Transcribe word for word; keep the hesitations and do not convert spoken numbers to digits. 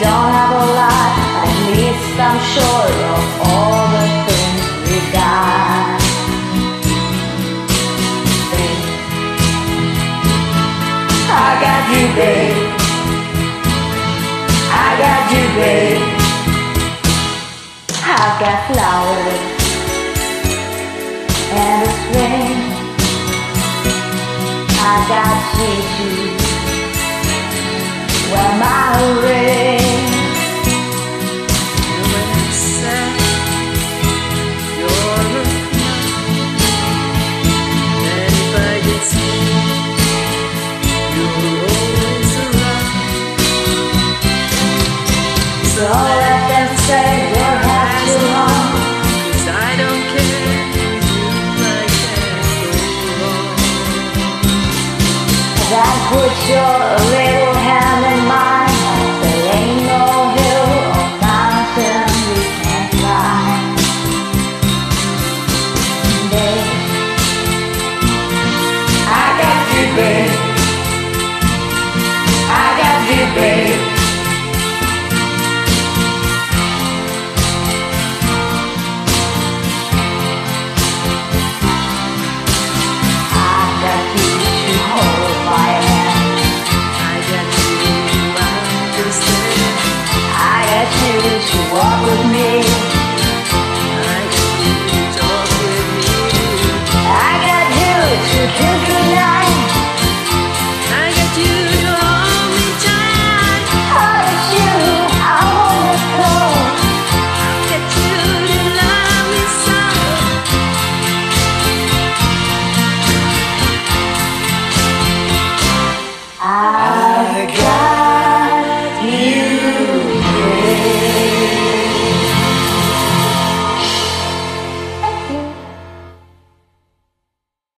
don't have a lot, at least I'm sure of all the things we got. I got you, babe. I got you, babe. I've got flowers and a spring. I got sweet juice. Well, my ring. You're sad, you're a clown, and if I get sick, you're always around. So let them say we're half too long, 'cause I don't care if I can't go wrong. that puts your little